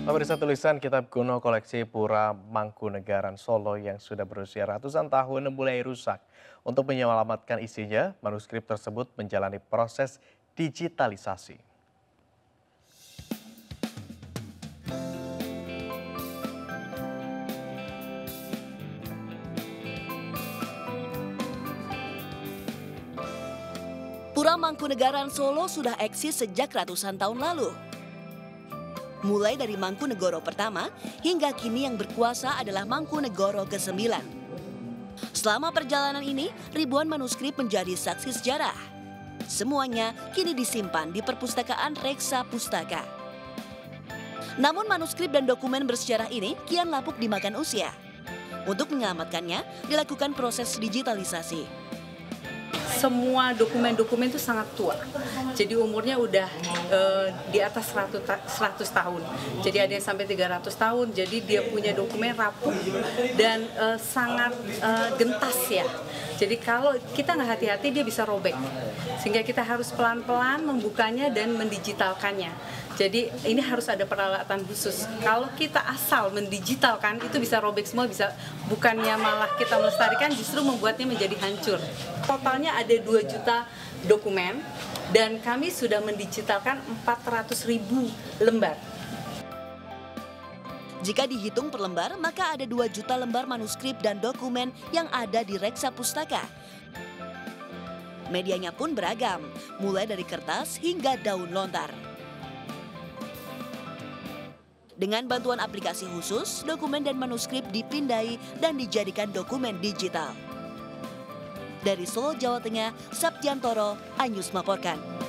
Pemirsa, tulisan kitab kuno koleksi Pura Mangkunegaran Solo yang sudah berusia ratusan tahun mulai rusak. Untuk menyelamatkan isinya, manuskrip tersebut menjalani proses digitalisasi. Pura Mangkunegaran Solo sudah eksis sejak ratusan tahun lalu. Mulai dari Mangkunegoro pertama hingga kini yang berkuasa adalah Mangkunegoro ke-9. Selama perjalanan ini, ribuan manuskrip menjadi saksi sejarah. Semuanya kini disimpan di perpustakaan Reksa Pustaka. Namun manuskrip dan dokumen bersejarah ini kian lapuk dimakan usia. Untuk menyelamatkannya, dilakukan proses digitalisasi. Semua dokumen-dokumen itu sangat tua, jadi umurnya udah di atas 100 tahun, jadi ada yang sampai 300 tahun, jadi dia punya dokumen rapuh dan sangat gentas ya. Jadi kalau kita nggak hati-hati dia bisa robek, sehingga kita harus pelan-pelan membukanya dan mendigitalkannya. Jadi ini harus ada peralatan khusus. Kalau kita asal mendigitalkan itu bisa robek semua, bisa bukannya malah kita melestarikan, justru membuatnya menjadi hancur. Totalnya ada 2 juta dokumen dan kami sudah mendigitalkan 400.000 lembar. Jika dihitung per lembar, maka ada 2 juta lembar manuskrip dan dokumen yang ada di Reksa Pustaka. Medianya pun beragam, mulai dari kertas hingga daun lontar. Dengan bantuan aplikasi khusus, dokumen dan manuskrip dipindai dan dijadikan dokumen digital. Dari Solo, Jawa Tengah, Saptiantoro, Anyus melaporkan.